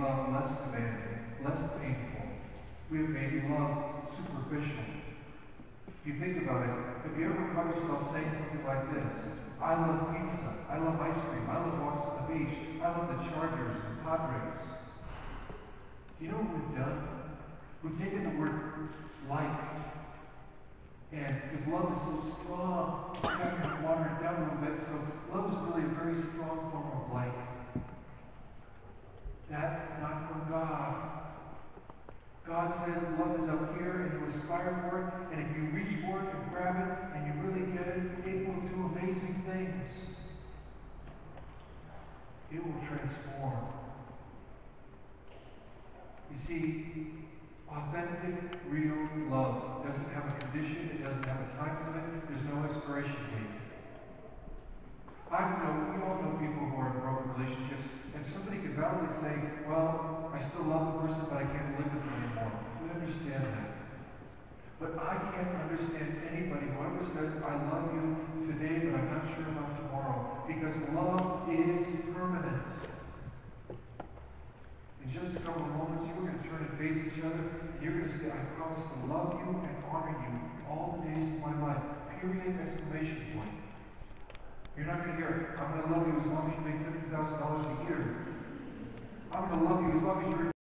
love less demanding, less painful. We have made love superficial. If you think about it, have you ever caught yourself saying something like this? I love pizza. I love ice cream. I love walks on the beach. I love the Chargers and Padres. You know what we've done? We've taken the word like, and because love is so strong, we have to water it down a little bit, so love is really a very strong form of like. That's not from God. God said love is up here, and you aspire for it, and if you reach for it and grab it, and you really get it, it will do amazing things. It will transform. You see, authentic, real love doesn't have a condition, it doesn't have a time limit, there's no expiration date. We all know people who are in broken relationships, and somebody can validly say, well, I still love the person, but I can't live with them anymore. We understand that. But I can't understand anybody who ever says, I love you today, but I'm not sure about tomorrow. Because love is permanent. In just a couple of moments, you're going to turn and face each other, and you're going to say, I promise to love you and honor you all the days of my life. Period, exclamation point. You're not going to hear, I'm going to love you as long as you make $50,000 a year. I'm going to love you as long as you're